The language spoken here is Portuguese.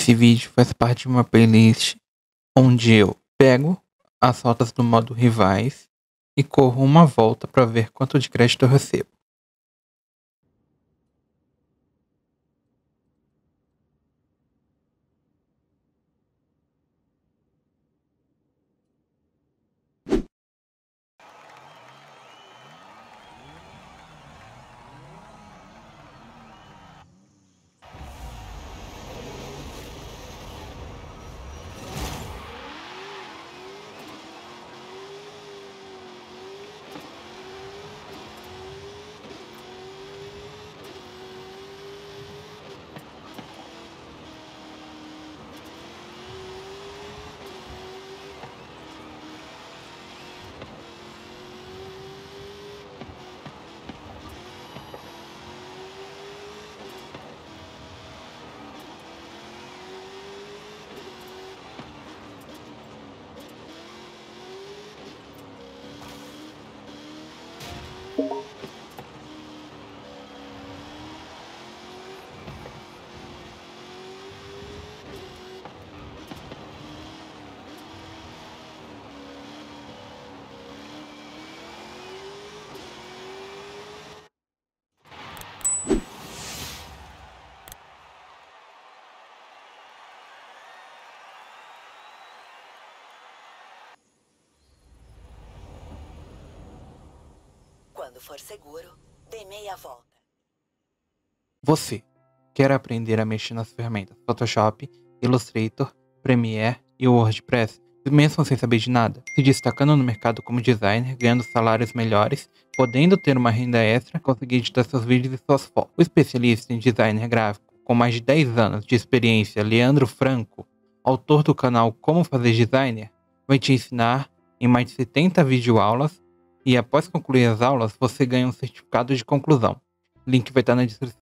Esse vídeo faz parte de uma playlist onde eu pego as rotas do modo rivais e corro uma volta para ver quanto de crédito eu recebo. Quando for seguro, dê meia volta. Você quer aprender a mexer nas ferramentas Photoshop, Illustrator, Premiere e WordPress, mesmo sem saber de nada, se destacando no mercado como designer, ganhando salários melhores, podendo ter uma renda extra, conseguir editar seus vídeos e suas fotos. O especialista em designer gráfico, com mais de 10 anos de experiência, Leandro Franco, autor do canal Como Fazer Designer, vai te ensinar em mais de 70 videoaulas e após concluir as aulas, você ganha um certificado de conclusão. O link vai estar na descrição.